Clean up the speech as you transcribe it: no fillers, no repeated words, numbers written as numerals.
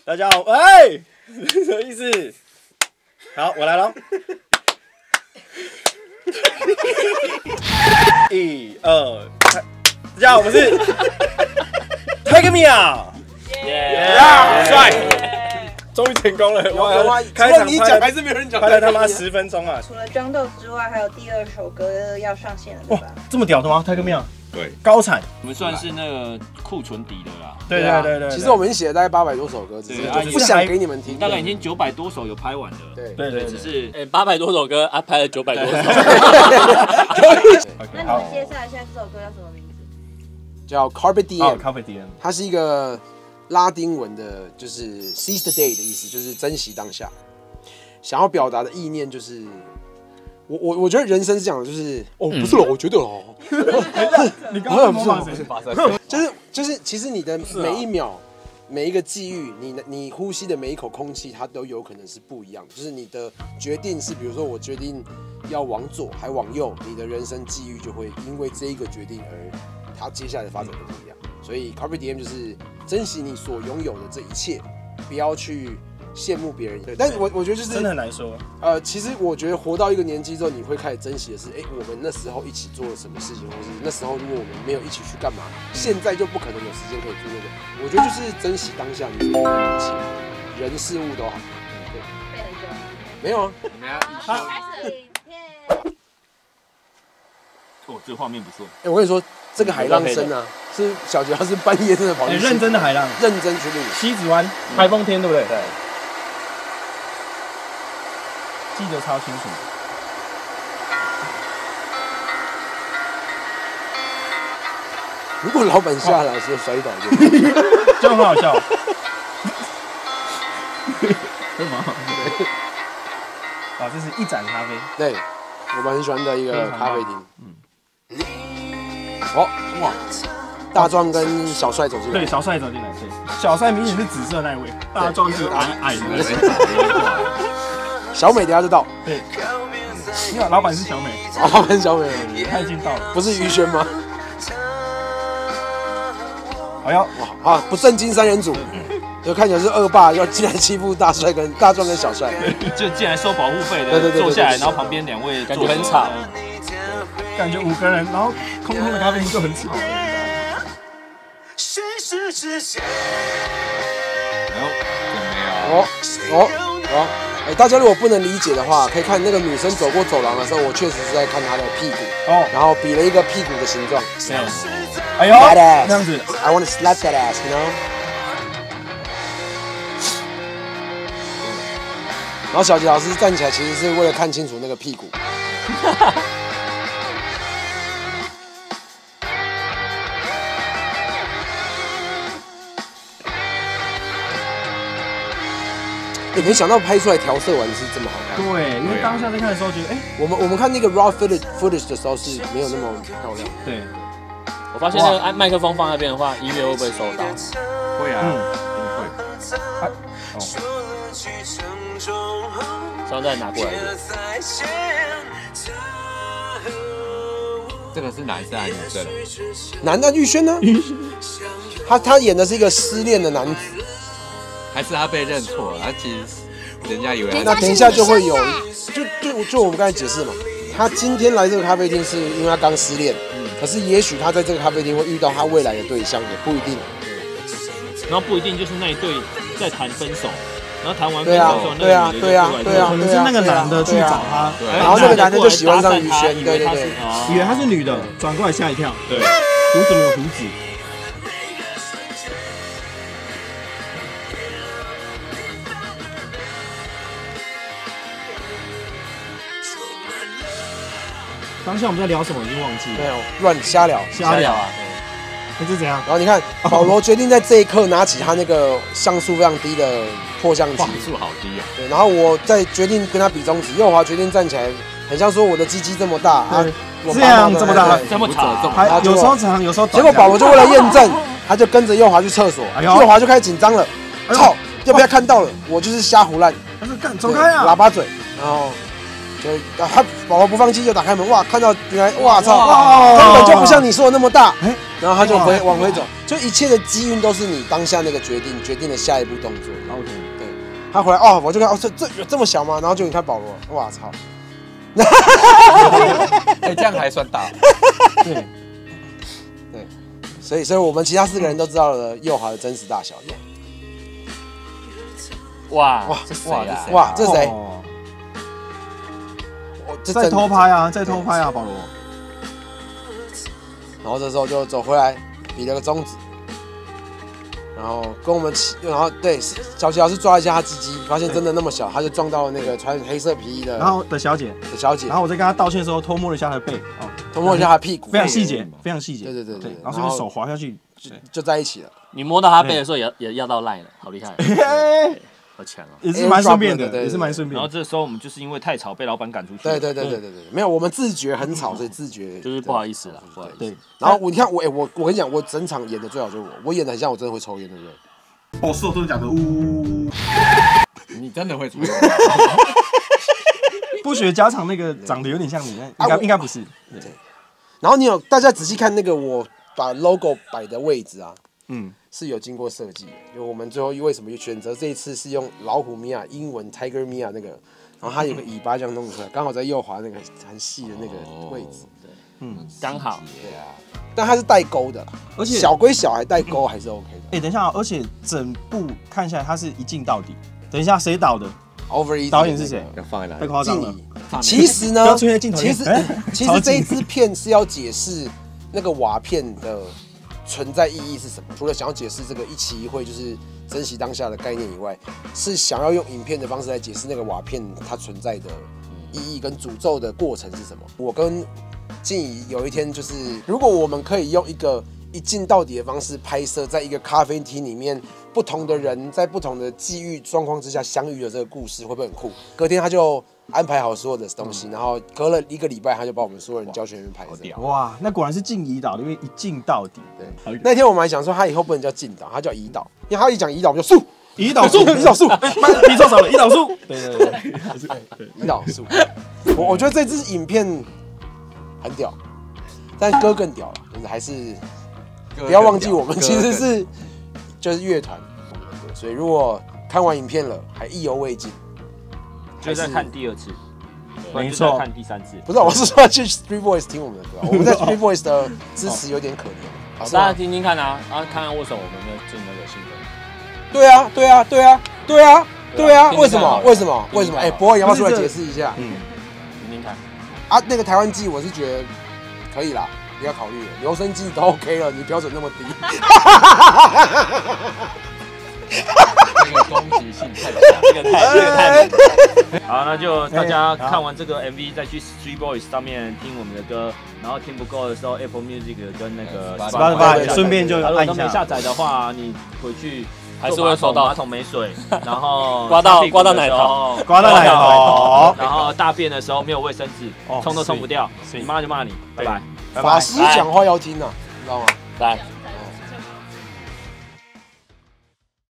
大家好，哎，什么意思？好，我来了。1、2，大家好，我是 Take Me Out， 帅，终于成功了！哇，开场你讲还是没有人讲， 拍了他妈10分钟啊！ 除了装豆之外，还有第2首歌要上线了，对吧？ 这么屌的吗 ？Take Me Out， 对， 高产， 我们算是那个库存底的啦。 对。 其实我们写了大概800多首歌，只是不想给你们听。 大概已经900多首有拍完了。 对， 只是800多首歌啊，拍了900多首。 那你们介绍一下这首歌叫什么名字？ 叫 Carpe Diem， 它是一个拉丁文的，就是 seize the day 的意思，就是珍惜当下。想要表达的意念就是，我觉得人生是讲的，就是不是了，我觉得了， 你刚刚模仿谁？ 就是，其实你的每一秒、每一个际遇，你呼吸的每一口空气，它都有可能是不一样的。就是你的决定是，比如说我决定要往左还往右，你的人生际遇就会因为这一个决定而它接下来的发展都不一样。所以 Carpe Diem 就是珍惜你所拥有的这一切，不要去羡慕别人。对，但我觉得就是真的很难说。 其实我觉得活到一个年纪之后，你会开始珍惜的是，我们那时候一起做了什么事情，或是那时候如果我们没有一起去干嘛，现在就不可能有时间可以做那个。我觉得就是珍惜当下你所有的一切，人事物都好。对， 背很久。 没有啊， 我们要开始。 哦，这个画面不错。 我跟你说，这个海浪声啊，是小杰他是半夜真的跑去认真的海浪， 认真去录。 西子湾台风天，对不对？ 对。 记得超清楚。 如果老板下来的时候摔倒就很好笑。这蛮好笑。啊，这是一盏咖啡。 对，我们很喜欢的一个咖啡厅。哇，大壮跟小帅走进来。 对，小帅走进来。对，小帅明显是紫色那一位，大壮是矮的那位。 小美等下就到。 对，你好，老板是小美。 老板小美， 他已经到了。 不是于轩吗？ 哎呦， 哇，不正经3人组，就看起来是恶霸要进来欺负大壮跟小帅， 就进来收保护费的，坐下来，然后旁边2位感觉很吵， 感觉5个人，然后空空的咖啡厅就很吵。 大家如果不能理解的话，可以看那个女生走过走廊的时候，我确实是在看她的屁股，然后比了一个屁股的形状。 哎呦，这样子 ，I want to slap that ass, you know。然后小杰老师站起来，其实是为了看清楚那个屁股。没想到拍出来调色完是这么好看。 对，因为当下在看的时候觉得， 我们看那个 raw footage 的时候是没有那么漂亮。 对， 我发现那个麦克风放那边的话，音乐会不会收到？ 会啊，一定会。 然后再拿过来。 这个是男生还是女生？ 男的玉轩呢？他演的是一个失恋的男子。 还是他被认错了？他其实人家以为那等一下就会有，就我们刚才解释嘛，他今天来这个咖啡厅是因为他刚失恋，可是也许他在这个咖啡厅会遇到他未来的对象，也不一定。 然后不一定就是那一对在谈分手，然后谈完分手之后， 对啊， 可能是那个男的去找他， 然后那个男的就喜欢上于轩，对， 以为她是女的，转过来吓一跳，对，胡子没有胡子。当下我们在聊什么已经忘记了， 没有乱瞎聊啊！这是怎样？ 然后你看，保罗决定在这一刻拿起他那个像素非常低的破相机， 像素好低啊！ 对，然后我再决定跟他比中指，右滑决定站起来，很像说我的鸡鸡这么大啊， 这样这么大， 这么长， 有时候长，有时候短。 结果保罗就为了验证，他就跟着右滑去厕所，右滑就开始紧张了，操，要不要看到了？我就是瞎胡乱， 他说干走开啊， 喇叭嘴，然后。他保罗不放弃，就打开门，哇，看到原来，哇操，根本就不像你说的那么大， 然后他就往回走，就一切的机运都是你当下那个决定的下一步动作。 OK， 对，他回来哦，我就看哦，这有这么小吗？然后就你看保罗，哇操！ 哎，这样还算大。 对， 所以我们其他4个人都知道了右华的真实大小。 哇， 哇这谁啊？ 哇，这谁？ 哦这在偷拍啊，在偷拍啊，保罗。 然后这时候就走回来，比了个中指，然后跟我们然后对小齐老师抓一下他鸡鸡，发现真的那么小，他就撞到那个穿黑色皮衣的， 然后的小姐， 然后我在跟她道歉的时候偷摸了一下她的背，哦， 偷摸一下他屁股， 非常细节，非常细节。 对， 然后顺便手滑下去， 就在一起了。 你摸到他背的时候也要到赖了，好厉害，好强哦！ 也是蛮顺便的，也是蛮顺便。 然后这时候我们就是因为太吵被老板赶出去。 对，没有，我们自觉很吵，所以自觉就是不好意思了，不好意思。 对， 然后你看我跟你讲，我整场演的最好就是我演的很像我真的会抽烟，对不对？ 哦，是哦，真的假的？呜， 你真的会抽？ 不学家常那个长得有点像你，应该不是。对。 然后大家仔细看那个我把 logo 摆的位置啊，是有经过设计的。就我们最后为什么选择这一次是用老虎米娅英文 Tiger Mia 那个，然后它有个尾巴这样弄出来，刚好在右滑那个很细的那个位置。 刚好。 对啊，但它是带钩的， 而且小归小，还带钩还是 OK 的。 等一下，而且整部看下来，它是一镜到底。等一下，谁导的 ？Over 导演是谁？ 要放在哪？ 太夸张了。 其实呢， 不要出现镜头。 其实这一支片是要解释那个瓦片的存在意义是什么？除了想要解释这个一期一会就是珍惜当下的概念以外，是想要用影片的方式来解释那个瓦片它存在的意义跟诅咒的过程是什么。我跟静怡有一天就是，如果我们可以用一个一镜到底的方式拍摄，在一个咖啡厅里面，不同的人在不同的际遇状况之下相遇的这个故事，会不会很酷？隔天他就安排好所有的东西，然后隔了1个礼拜，他就把我们所有人叫去那边拍摄。 哇，那果然是静怡导的，因为一镜到底。 对，那天我们还想说，他以后不能叫静导，他叫胰岛，因为他一讲胰岛，我们就素胰岛素， 胰岛素， 提错手了，胰岛素。对， 胰岛素。我觉得这支影片很屌，但歌更屌了，就是还是不要忘记我们其实是就是乐团，所以如果看完影片了还意犹未尽， 就再看第2次， 没错， 看第3次。 不是，我是说去 Street Voice 听我们的歌，我们在 Street Voice 的支持有点可怜。 大家听听看啊，然后看看为什么我们没有进那个兴奋。 对啊，为什么？哎，博尔要不要出来解释一下？ 听听看。 啊，那个台湾季我是觉得可以啦，不要考虑了，留声机都 OK 了，你标准那么低。 这个攻击性太强， 这个太好，那就大家看完这个 MV， 再去 Street Voice 上面听我们的歌，然后听不够的时候 ，Apple Music 跟那个 Spotify 顺便就按一下。 如果都没下载的话，你回去还是会收到马桶没水，然后刮到奶头， 然后大便的时候没有卫生纸，冲都冲不掉，你妈就骂你，拜拜。 法师讲话要听啊，你知道吗？ 来。